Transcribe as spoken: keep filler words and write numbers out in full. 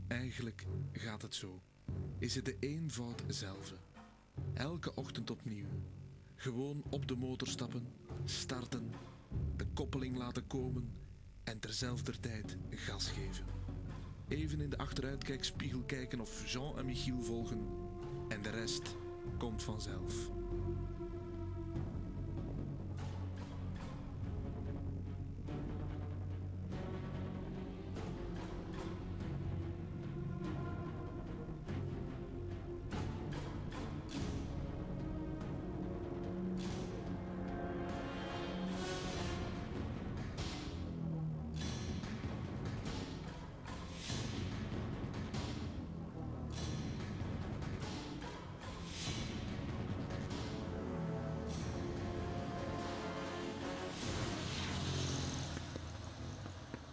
Eigenlijk gaat het zo. Is het de eenvoud zelf. Elke ochtend opnieuw. Gewoon op de motor stappen, starten, de koppeling laten komen en terzelfder tijd gas geven. Even in de achteruitkijkspiegel kijken of Jean en Michiel volgen en de rest komt vanzelf.